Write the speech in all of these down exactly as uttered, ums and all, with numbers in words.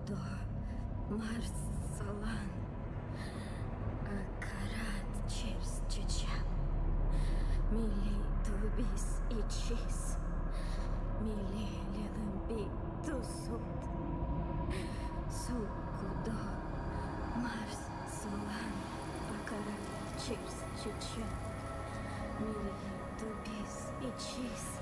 Сукудо, Марсалан, Акарат Чирс Чичам, Мили Тубис и Чис, Мили Лилымби Тусут, Сукудо, Марсалан, Акарат Чирс Чичам, Мили Тубис и Чис.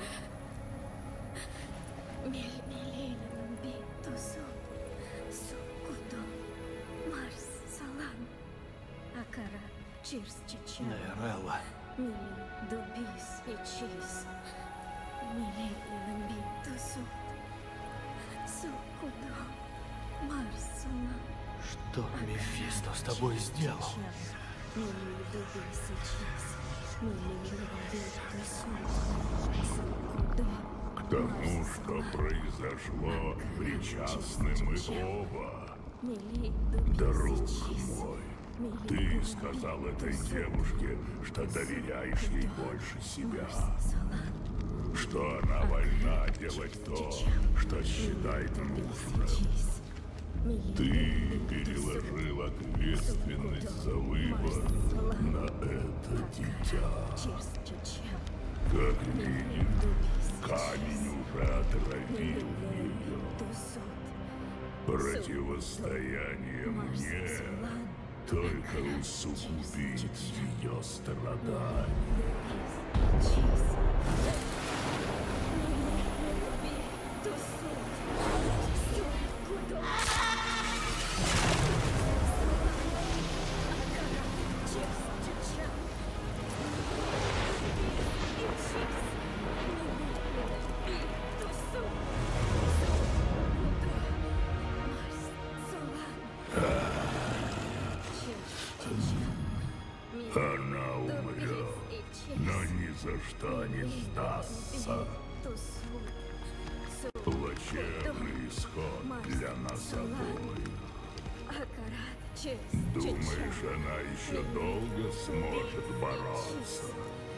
Милилилимби Тусут, Сукудо, Марсалан, Акарат Чирс Чичам. Нейрелла. Мили Дубис и Чис. Милилимби Тусут, Сукудо, Марсалан. Что Мефисто с тобой сделал? Мили Дубис и Чис. Милилимби Тусут, Сукудо. К тому, что произошло, причастны мы оба. Друг мой, ты сказал этой девушке, что доверяешь ей больше себя. Что она вольна делать то, что считает нужным. Ты переложил ответственность за выбор на это дитя. Как видишь, камень уже отравил ее. Противостояние мне только усугубит ее страдания. Она умрет, но ни за что не сдастся. Плачевный исход для нас обоих. Думаешь, она еще долго сможет бороться?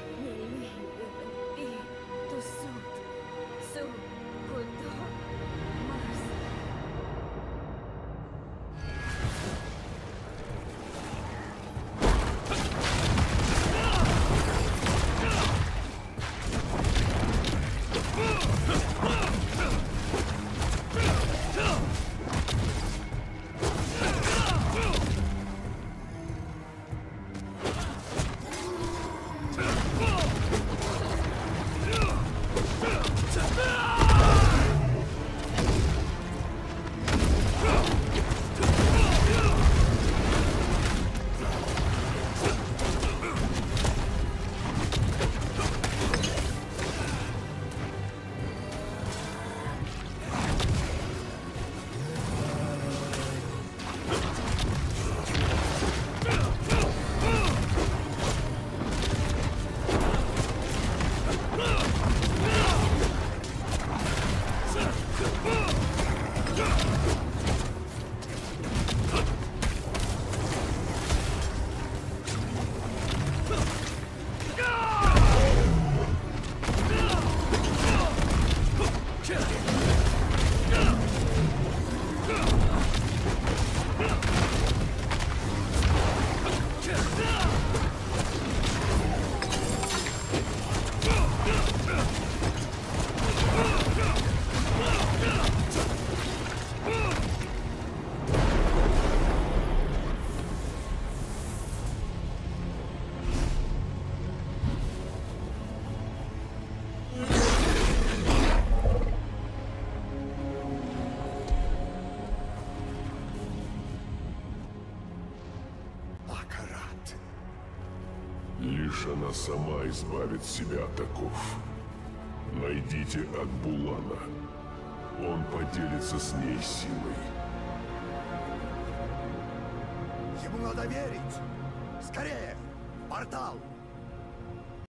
Лишь она сама избавит себя от оков. Найдите Акбулана. Он поделится с ней силой. Ему надо верить! Скорее! Портал!